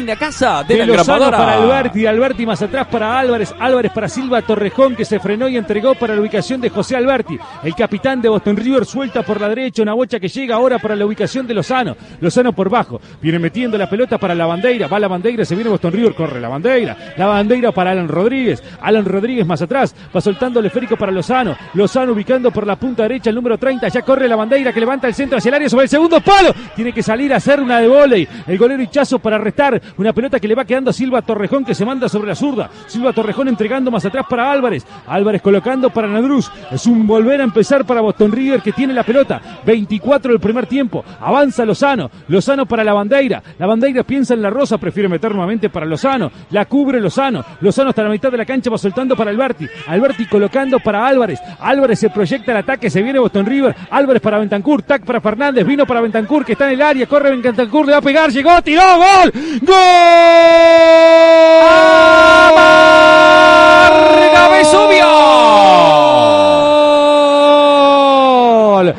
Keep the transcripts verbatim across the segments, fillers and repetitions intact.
de casa de, de la Lozano grapadora. Para Alberti, Alberti más atrás para Álvarez, Álvarez para Silva Torrejón, que se frenó y entregó para la ubicación de José Alberti. El capitán de Boston River suelta por la derecha una bocha que llega ahora para la ubicación de Lozano. Lozano por bajo, viene metiendo la pelota para la Bandeira, va la Bandeira, se viene Boston River, corre la Bandeira, la Bandeira para Alan Rodríguez, Alan Rodríguez más atrás, va soltando el esférico para Lozano, Lozano ubicando por la punta derecha el número treinta, ya corre la Bandeira que levanta el centro hacia el área sobre el segundo palo, tiene que salir a hacer una de vóley, el golero Hichazo para restar, una pelota que le va quedando a Silva Torrejón que se manda sobre la zurda, Silva Torrejón entregando más atrás para Álvarez, Álvarez colocando para Nadruz, es un volver a empezar para Boston River que tiene la pelota, veinticuatro del primer tiempo, avanza Lozano, Lozano para la Bandeira, la Bandeira piensa en la Rosa, prefiere meter nuevamente para Lozano, la cubre Lozano, Lozano hasta la mitad de la cancha va soltando para Alberti, Alberti colocando para Álvarez, Álvarez se proyecta el ataque, se viene Boston River, Álvarez para Bentancur, tac para Fernández, vino para Bentancur que está en el área, corre Bentancur, le va a pegar, llegó, tiró, gol, gol. ¡Amarga Vesubio! ¡Gol!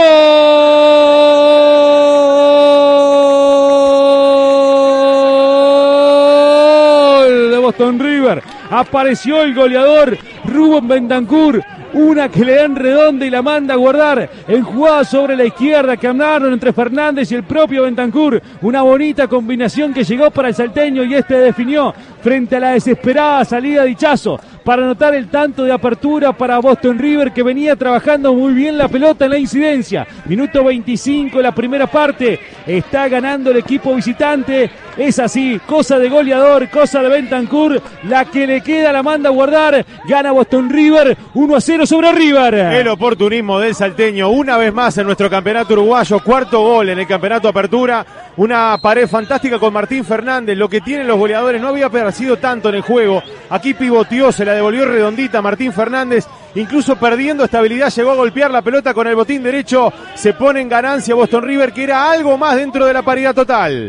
¡Gol! De Boston River. Apareció el goleador Rubén Bentancur. Una que le dan redonda y la manda a guardar en jugada sobre la izquierda que hablaron entre Fernández y el propio Bentancur. Una bonita combinación que llegó para el salteño y este definió frente a la desesperada salida de Hichazo para anotar el tanto de apertura para Boston River que venía trabajando muy bien la pelota en la incidencia. Minuto veinticinco de la primera parte. Está ganando el equipo visitante. Es así, cosa de goleador, cosa de Bentancur. La que le queda la manda a guardar. Gana Boston River uno a cero sobre River. El oportunismo del salteño una vez más en nuestro campeonato uruguayo. Cuarto gol en el campeonato apertura. Una pared fantástica con Martín Fernández. Lo que tienen los goleadores no había aparecido tanto en el juego. Aquí pivoteó, se la devolvió redondita Martín Fernández. Incluso perdiendo estabilidad llegó a golpear la pelota con el botín derecho. Se pone en ganancia Boston River, que era algo más dentro de la paridad total.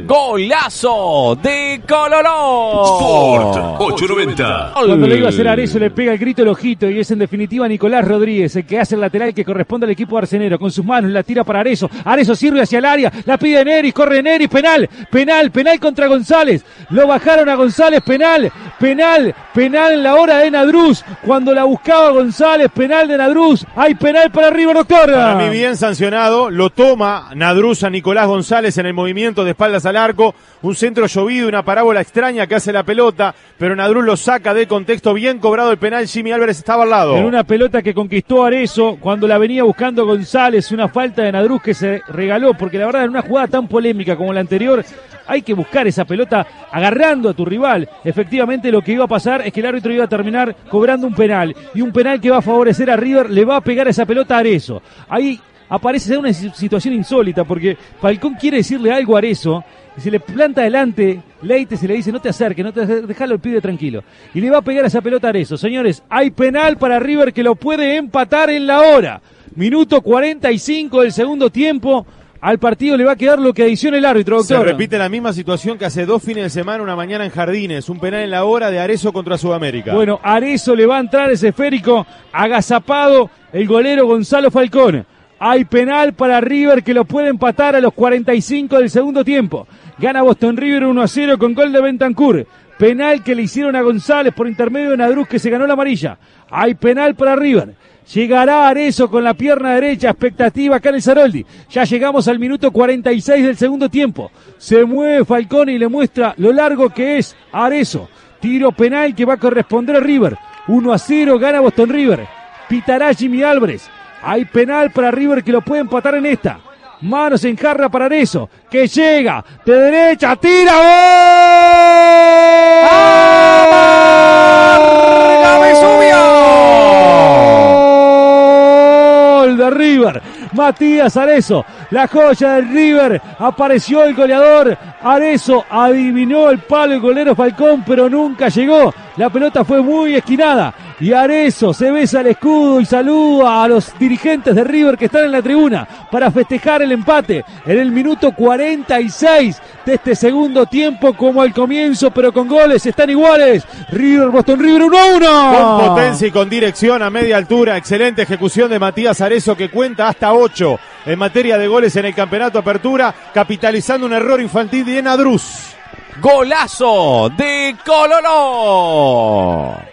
Golazo de Coloró. Sport ochocientos noventa. Cuando le iba a hacer Arezzo le pega el grito el ojito y es en definitiva Nicolás Rodríguez el que hace el lateral que corresponde al equipo arcenero. Con sus manos la tira para Arezzo. Arezzo sirve hacia el área. La pide Neris. Corre Neris. Penal. Penal. Penal contra González. Lo bajaron a González. Penal. Penal. Penal en la hora de Nadruz. Cuando la buscaba González. Penal de Nadruz. Hay penal para River, doctor. Para mí bien sancionado. Lo toma Nadruz a Nicolás González en el movimiento de espaldas al arco. Un centro llovido, una parábola extraña que hace la pelota, pero Nadruz lo saca de contexto. Bien cobrado el penal. Jimmy Álvarez estaba al lado. En una pelota que conquistó Arezzo cuando la venía buscando González. Una falta de Nadruz que se regaló, porque la verdad en una jugada tan polémica como la anterior hay que buscar esa pelota agarrando a tu rival. Efectivamente lo que iba a pasar es que el árbitro iba a terminar cobrando un penal, y un penal que va a favorecer a River, le va a pegar esa pelota a Arezzo. Ahí aparece una situación insólita, porque Falcón quiere decirle algo a Arezzo, y se le planta adelante, Leite se le dice no te acerques, no te acerques, déjalo el pibe tranquilo, y le va a pegar esa pelota a Arezzo. Señores, hay penal para River que lo puede empatar en la hora. Minuto cuarenta y cinco del segundo tiempo. Al partido le va a quedar lo que adiciona el árbitro, doctor. Se repite la misma situación que hace dos fines de semana, una mañana en Jardines. Un penal en la hora de Arezzo contra Sudamérica. Bueno, Arezzo le va a entrar ese esférico, agazapado el golero Gonzalo Falcón. Hay penal para River que lo puede empatar a los cuarenta y cinco del segundo tiempo. Gana Boston River uno a cero con gol de Bentancur. Penal que le hicieron a González por intermedio de Nadruz, que se ganó la amarilla. Hay penal para River. Llegará Arezzo con la pierna derecha, expectativa acá en el Saroldi. Ya llegamos al minuto cuarenta y seis del segundo tiempo. Se mueve Falcón y le muestra lo largo que es Arezzo. Tiro penal que va a corresponder a River. uno a cero gana Boston River. Pitará Jimmy Álvarez. Hay penal para River que lo puede empatar en esta. Manos en jarra para Arezzo, que llega de derecha, tira, ¡gol! ¡Gol de River! Matías Arezzo, la joya del River, apareció el goleador. Arezzo adivinó el palo el golero Falcón, pero nunca llegó. La pelota fue muy esquinada y Arezzo se besa el escudo y saluda a los dirigentes de River que están en la tribuna para festejar el empate en el minuto cuarenta y seis de este segundo tiempo, como al comienzo, pero con goles están iguales. River, Boston River uno a uno. Con potencia y con dirección a media altura. Excelente ejecución de Matías Arezzo, que cuenta hasta ocho en materia de goles en el campeonato apertura, capitalizando un error infantil de Nadruz. Golazo de Colo Colo.